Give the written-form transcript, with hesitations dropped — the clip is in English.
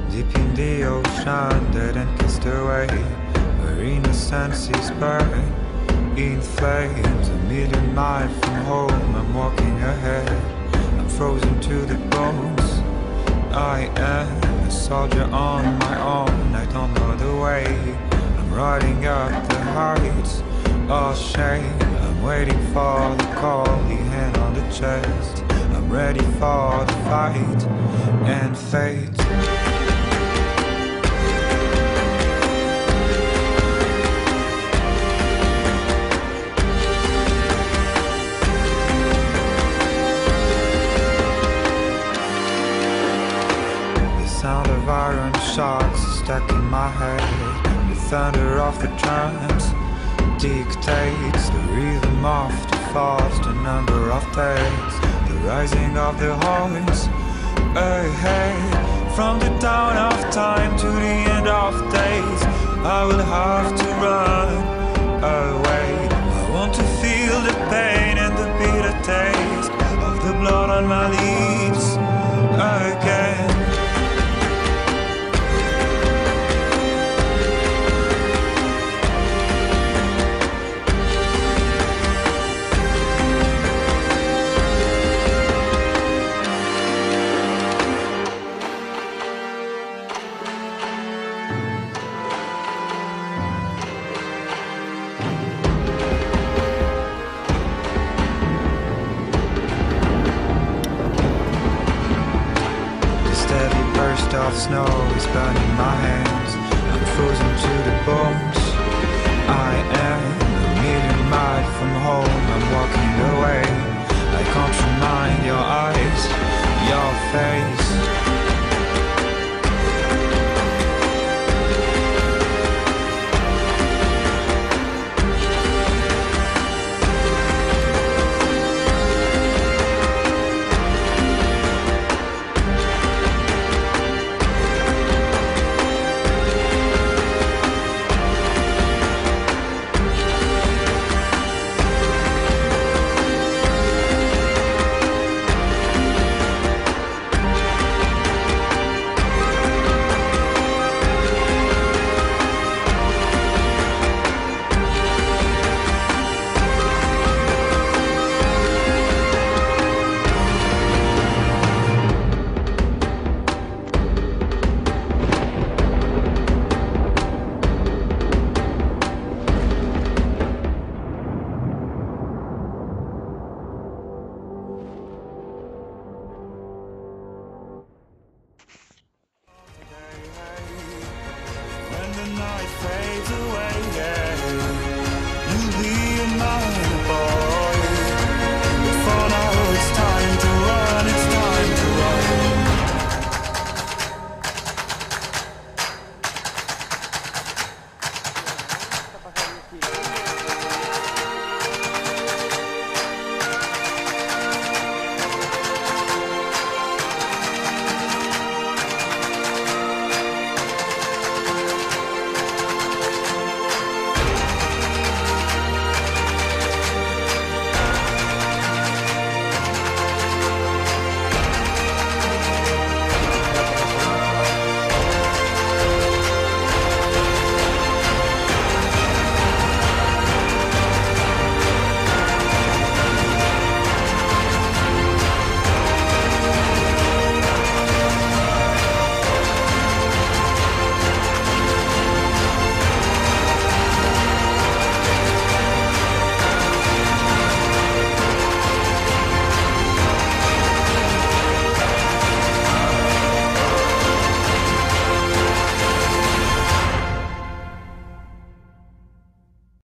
deep in the ocean, dead and cast away, where innocence is burned in flames. A million miles from home, I'm walking ahead, I'm frozen to the bones. I am a soldier on my own, I don't know the way. I'm riding up the heights, all shame. I'm waiting for the call, the hand on the chest. I'm ready for the fight and fate. Sound of iron shocks stuck in my head. The thunder of the drums dictates the rhythm of the falls, the number of days, the rising of the horns ahead. From the dawn of time to the end of days, I will have to run away. I want to feel the pain and the bitter taste of the blood on my lips again. Of snow is burning my hands, I'm frozen to the bones. I am a million miles from home, I'm walking away. I can't remind your eyes, your face.